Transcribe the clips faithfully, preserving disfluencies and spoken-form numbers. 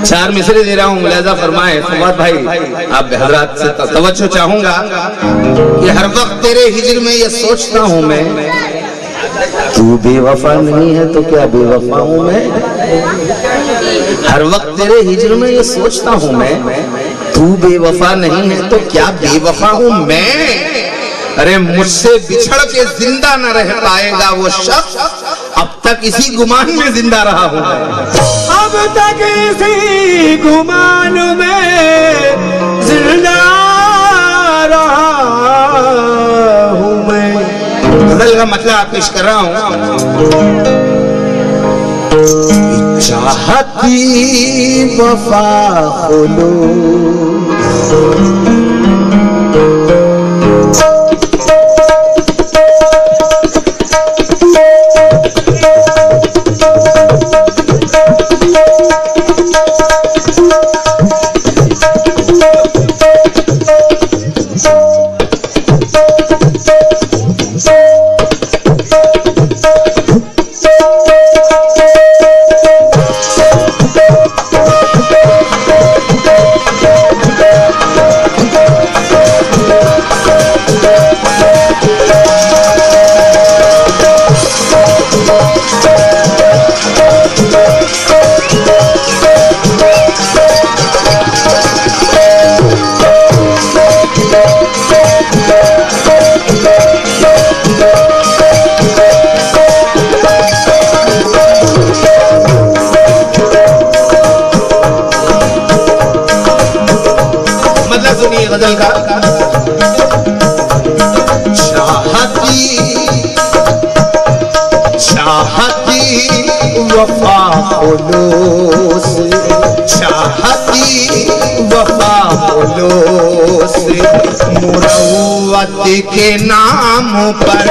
चार मिसरे दे रहा हूँ, मुलाजा फरमाए फवाद भाई। आप हजरात से तवज्जो चाहूंगा कि हर वक्त तेरे हिज्र में ये सोचता हूँ मैं, तू बेवफा नहीं है तो क्या बेवफा हूँ मैं। हर वक्त तेरे हिज्र में ये सोचता हूँ मैं, तू बेवफा नहीं है तो क्या बेवफा हूँ मैं। अरे मुझसे बिछड़ के जिंदा न रह पाएगा वो शख्स, अब तक इसी गुमान में जिंदा रहा हूँ मैं। अब तक इसी गुमान में जिंदा रहा हूँ मैं। गजल का मतलब पेश कर रहा हूँ। चाहती वफा खुलूस, गजल का। चाहती चाहती वफा खुलूस, चाहती वफा खुलूस, मुरव्वत के नाम पर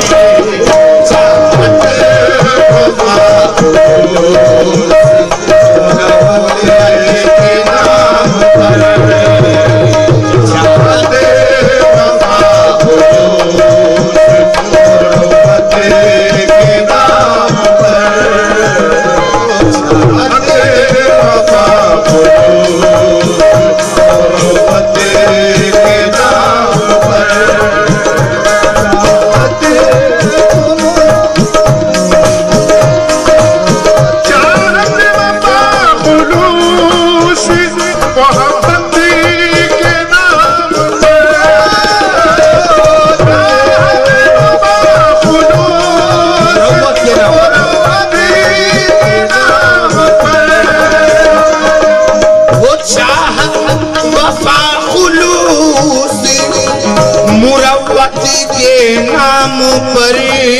पर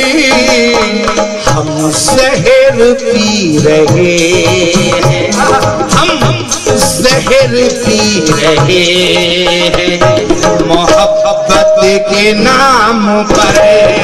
हम जहर पी रहे हैं, हम जहर पी रहे हैं मोहब्बत के नाम पर।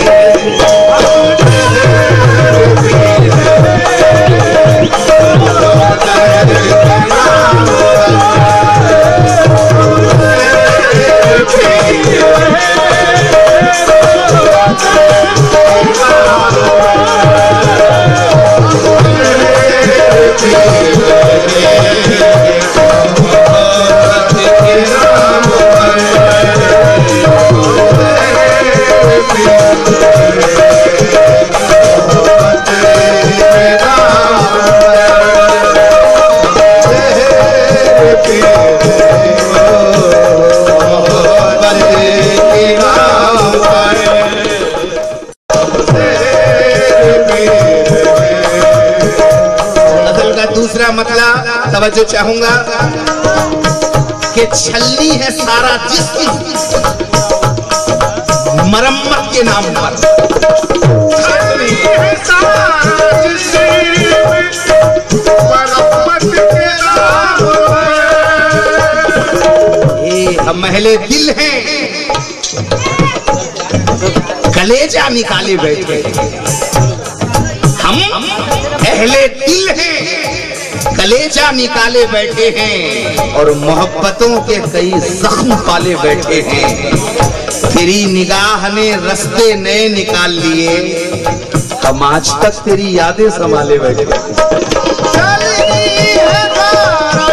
मतलब तवज्जो चाहूंगा कि छलनी है सारा जिस्म मरम्मत के नाम पर। छलनी है सारा जिस्म मरम्मत के नाम पर। ये हम महले दिल हैं, कलेजा निकाले बैठे हम अहले दिल हैं, कलेजा निकाले बैठे हैं और मोहब्बतों के कई जख्म पाले बैठे हैं। तेरी निगाह ने रास्ते नए निकाल लिए, हम आज तक तेरी यादें संभाले बैठे हैं।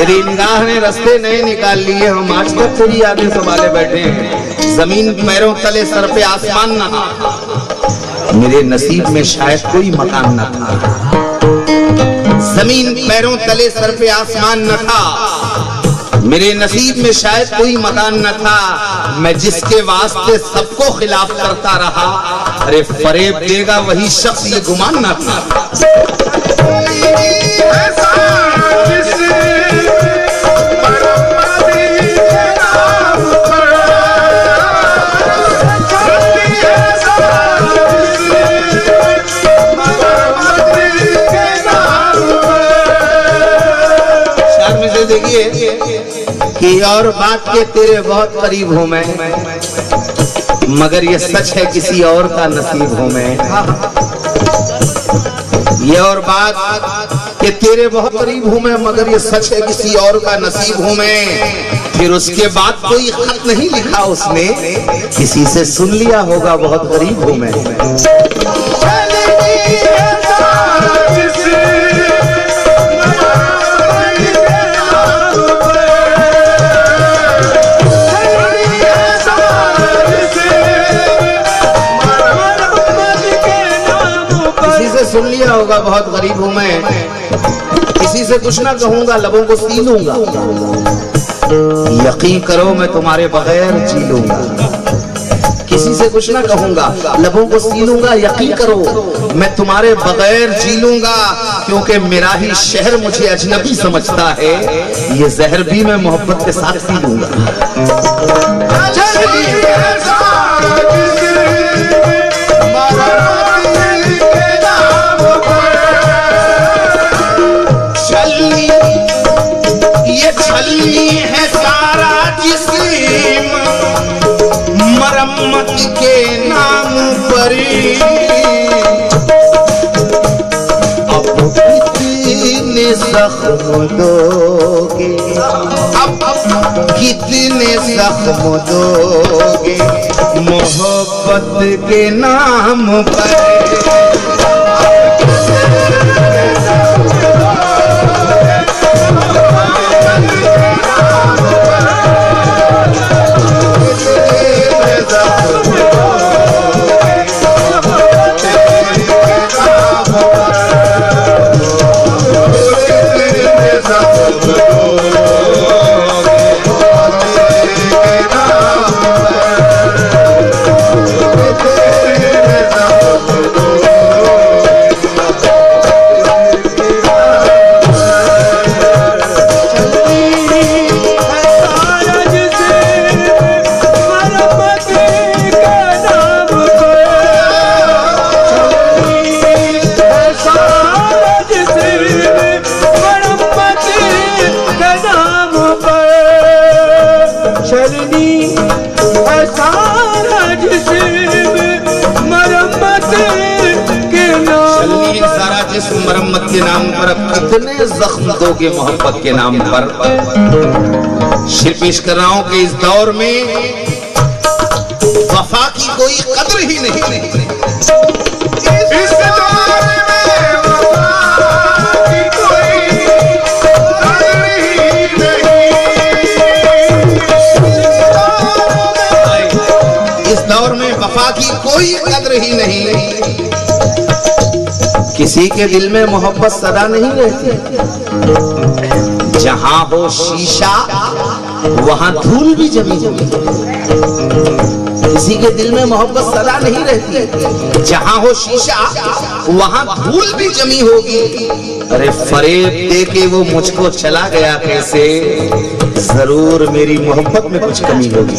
मेरी निगाह ने रास्ते नए निकाल लिए, हम आज तक तेरी यादें संभाले बैठे हैं। जमीन पैरों तले सर पे आसमान न था, मेरे नसीब में शायद कोई मकान न था। जमीन पैरों तले सर पे आसमान न था, मेरे नसीब में शायद कोई मकान न था। मैं जिसके वास्ते सबको खिलाफ करता रहा, अरे फरेब देगा वही शख्स, ये गुमान न था। देखिए कि और बात के तेरे बहुत करीब हूं मैं, मगर ये सच है किसी और का नसीब हूं मैं। ये और बात कि तेरे बहुत करीब हूं मैं, मगर ये सच है किसी और का नसीब हूं मैं। फिर उसके बाद कोई खत नहीं लिखा उसने, किसी से सुन लिया होगा बहुत करीब हूं मैं। सुन लिया होगा बहुत गरीब हूं मैं, किसी से कुछ ना कहूंगा, लबों को सी लूंगा। यकीन करो मैं तुम्हारे बगैर जी लूंगा। किसी से कुछ ना कहूंगा, लबों को सी लूंगा। यकीन करो मैं तुम्हारे बगैर जी लूंगा, क्योंकि मेरा ही शहर मुझे अजनबी समझता है। ये जहर भी मैं मोहब्बत के साथ पी लूंगा। है सारा जिस्म मरम्मत के नाम पर, अब कितने जख्म दोगे, अब कितने जख्म दोगे मोहब्बत के नाम पर। मरम्मत के नाम पर अब कितने जख्म दोगे मोहब्बत के नाम पर। शेर पेश कर रहा हूं कि इस दौर में वफा की कोई कदर ही नहीं। इस दौर में वफा की कोई कदर ही नहीं। इस दौर में वफा की कोई कदर ही नहीं। किसी के दिल में मोहब्बत सदा नहीं रहती, जहां हो शीशा वहां धूल भी जमी होगी। किसी के दिल में मोहब्बत सदा नहीं रहती, जहां हो शीशा वहां धूल भी जमी होगी। अरे फरेब दे के वो मुझको चला गया कैसे, जरूर मेरी मोहब्बत में कुछ कमी होगी।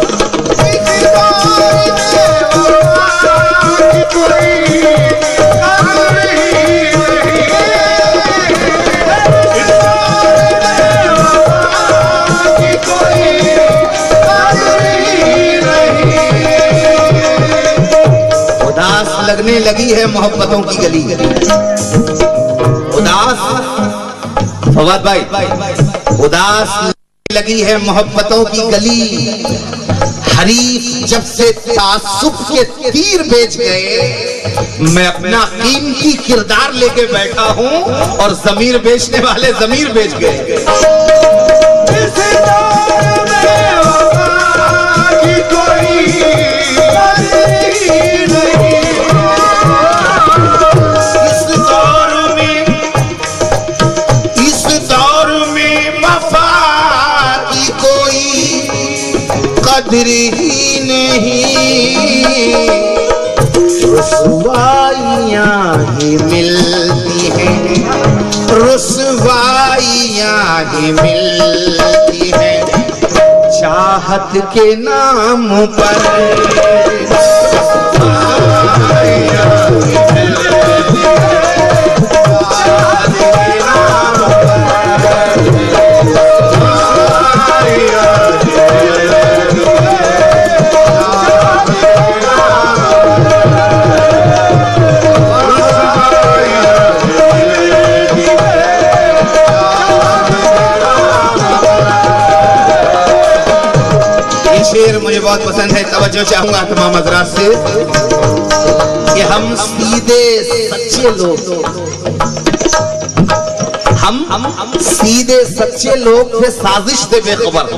लगने लगी है मोहब्बतों की गली, उदास फवाद भाई, उदास लगी है मोहब्बतों की गली। हरीफ जब से तासुब के तीर बेच गए, मैं अपना कीमती किरदार लेके बैठा हूं और जमीर बेचने वाले जमीर बेच गए। कदर ही नहीं, रुसवाइयाँ ही मिलती हैं, रुसवाइयाँ ही मिलती हैं, चाहत के नाम पर मुझे बहुत पसंद है। तवज्जो चाहूंगा तमाम हज़रात से कि हम सीधे सच्चे लोग, हम हम सीधे सच्चे लोग थे साजिश से बेखबर।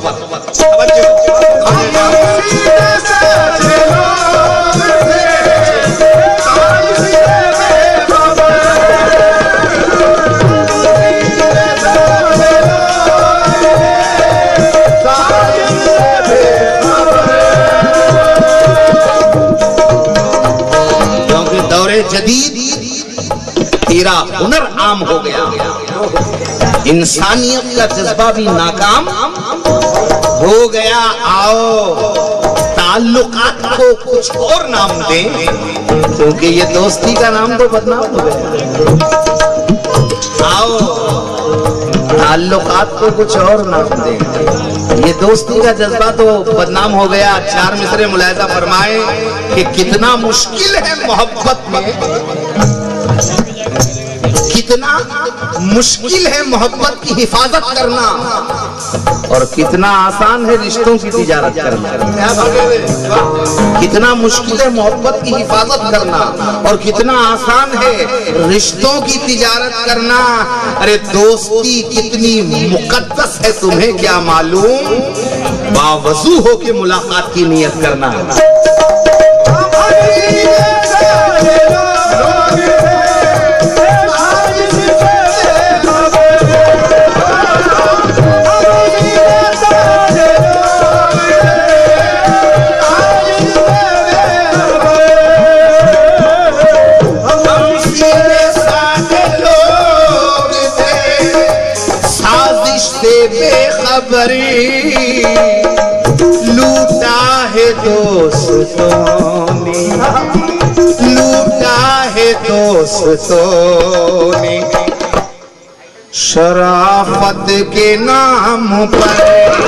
जदीद तेरा हुनर आम हो गया, इंसानियत का जज्बा भी नाकाम हो गया। आओ ताल्लुकात को कुछ और नाम दें, क्योंकि ये दोस्ती का नाम तो बदनाम हो गया। आओ ताल्लुकात को कुछ और नाम दें, ये दोस्ती का जज्बा तो बदनाम हो गया। चार मिसरे मुलाहिजा फरमाए कि कितना मुश्किल है मोहब्बत में, कितना मुश्किल है मोहब्बत की हिफाजत करना, और कितना आसान है रिश्तों की तिजारत करना। कितना मुश्किल है मोहब्बत की हिफाजत करना और कितना आसान है रिश्तों की तिजारत करना। अरे दोस्ती कितनी मुकद्दस है तुम्हें क्या मालूम, बावजू हो के मुलाकात की नियत करना। लूटा है दोस्तों ने, लूटा है दोस्तों ने, शराफत के नाम पर।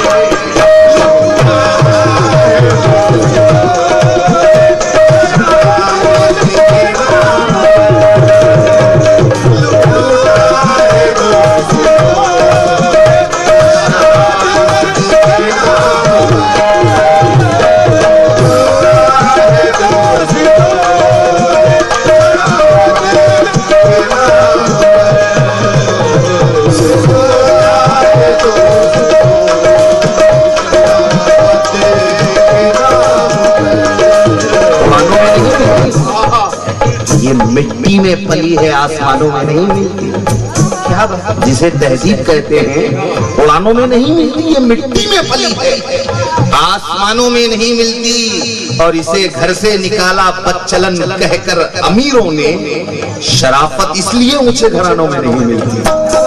मिट्टी में पली है, आसमानों में नहीं मिलती। क्या बात, जिसे तहजीब कहते हैं उड़ानों में नहीं मिलती, ये मिट्टी में पली है, आसमानों में नहीं मिलती। और इसे घर से निकाला बदचलन कहकर अमीरों ने, शराफत इसलिए ऊंचे घरानों में नहीं मिलती।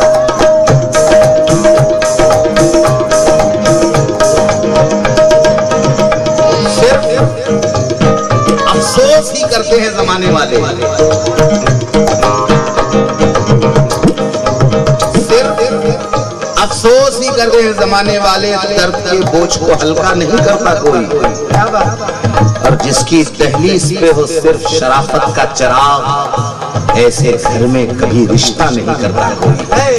अफसोस ही करते हैं जमाने वाले, सिर्फ अफसोस ही करते हैं जमाने वाले, दर्द के बोझ को हल्का नहीं करता कोई। और जिसकी दहलीज पे हो सिर्फ शराफत का चिराग, ऐसे घर में कभी रिश्ता नहीं करता कोई।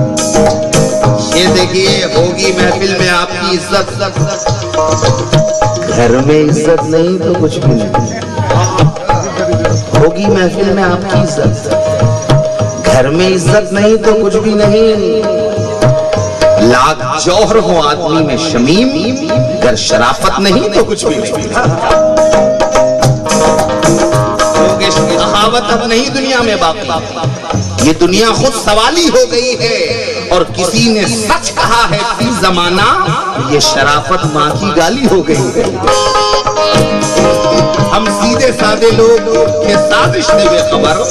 ये देखिए होगी महफिल में आपकी इज्जत, घर में इज्जत नहीं तो कुछ भी नहीं। होगी महफिल में आपकी इज्जत, घर में इज्जत नहीं तो कुछ भी नहीं। लाख जौहर हो आदमी में शमीम, अगर शराफत नहीं तो कुछ भी नहीं। कहावत अब नहीं दुनिया में बाकी, ये दुनिया खुद सवाली हो गई है। और किसी ने सच कहा है कि जमाना, ये शराफत माँ की गाली हो गई है। हम सीधे साधे लोग के साजिश से बेखबर,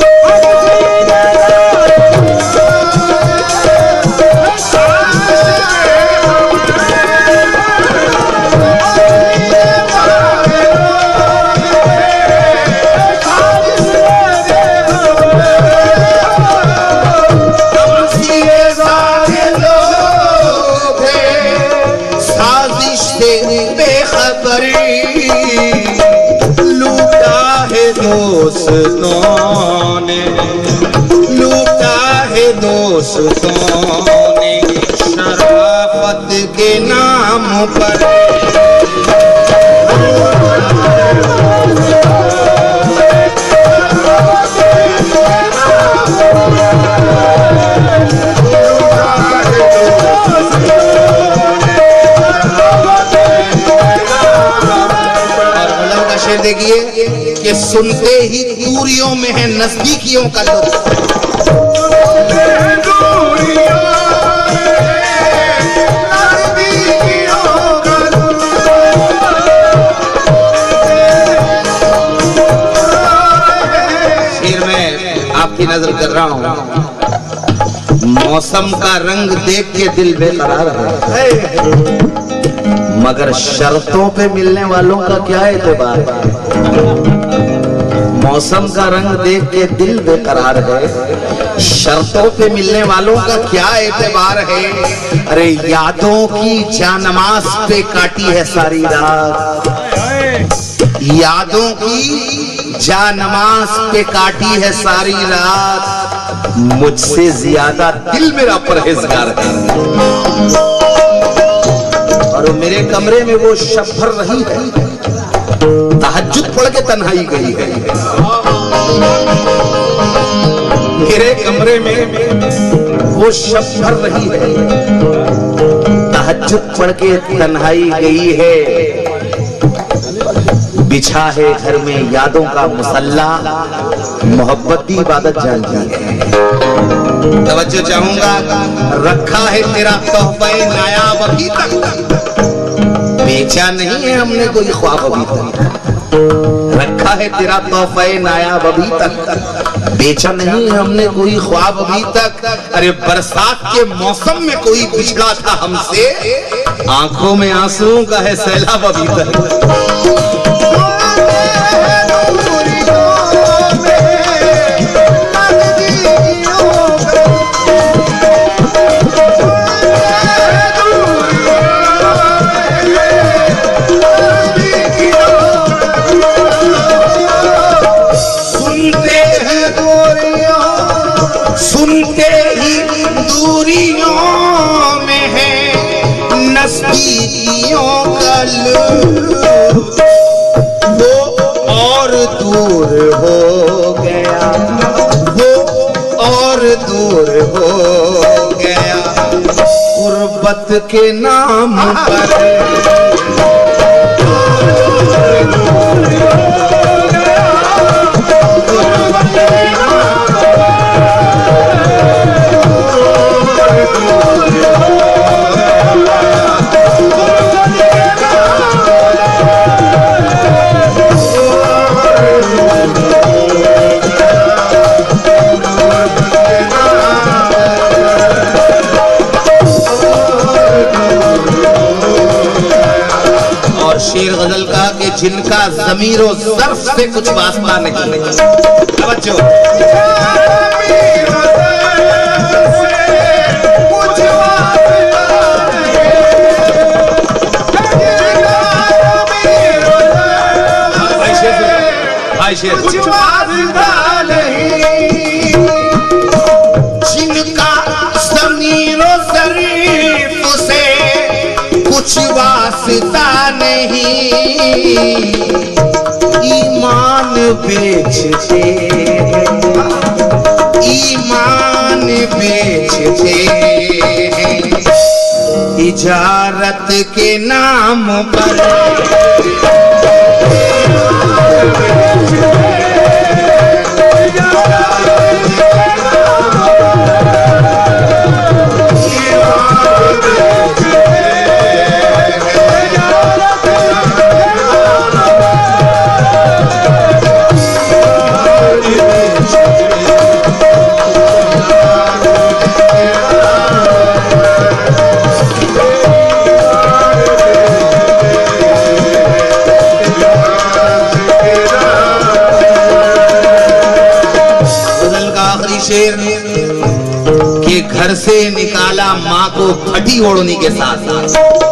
दोस्तों ने लूटा है, दोस्तों ने शराफत के नाम पर। देखिए कि सुनते ही दूरियों में है नजदीकियों का लुत्फ। फिर मैं आपकी नजर कर रहा हूं, मौसम का रंग देख के दिल बेकरार है, मगर शर्तों पे मिलने वालों का क्या एतबार है। मौसम का रंग देख के दिल बेकरार है, शर्तों पे मिलने वालों का क्या एतबार है। अरे यादों की जानमाज पे काटी है सारी रात, यादों की जानमाज पे काटी है सारी रात। मुझसे ज्यादा दिल मेरा परहेजगार है, और मेरे कमरे में वो शब भर रही है, तहज्जुद पढ़ के तन्हाई गई है। मेरे कमरे में वो शब भर रही है, तहज्जुद पढ़ के तन्हाई गई है। बिछा है घर में यादों का मुसल्ला, मोहब्बत की इबादत जानती है। तवज्जो चाहूंगा, रखा है तेरा तोहफे नायाब अभी तक, बेचा नहीं है हमने कोई ख्वाब अभी तक। रखा है तेरा तोहफे नायाब अभी तक, बेचा नहीं है हमने कोई ख्वाब अभी तक। अरे बरसात के मौसम में कोई पिछड़ा था हमसे, आंखों में आंसुओं का है सैलाब अभी तक। सुनते ही दूरियों में है नज़दीकियों का लुत्फ, वो और दूर हो गया, वो और दूर हो गया गुर्बत के नाम पर। शेर गजल का कि जिनका ज़मीरो ज़र्फ से कुछ वास्ता नहीं। तवज्जो, कुछ वास्ता नहीं, जिनका ज़मीरो ज़र्फ से कुछ वास्ता नहीं ईमान बेचते हैं, ईमान बेचते हैं इजारत के नाम पर। शेर के घर से निकाला माँ को फटी ओढ़नी के साथ साथ।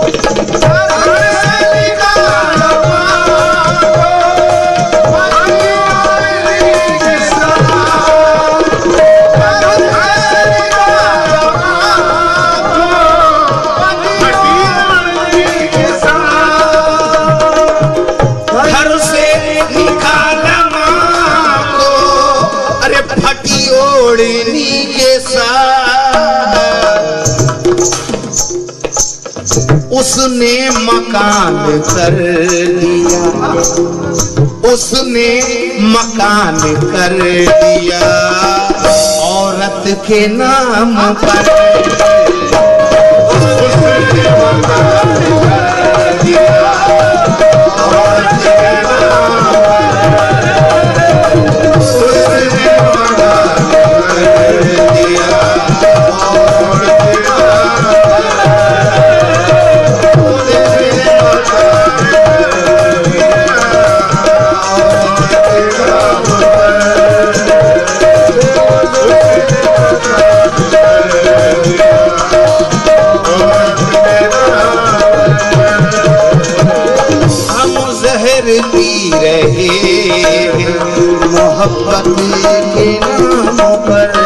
घर से निकाला माँ को अरे फटी ओढ़नी के साथ। उसने मकान कर दिया, उसने मकान कर दिया औरत के नाम पर। उसने मकान कर दिया औरत के नाम पी रहे मोहब्बत के नाम पर।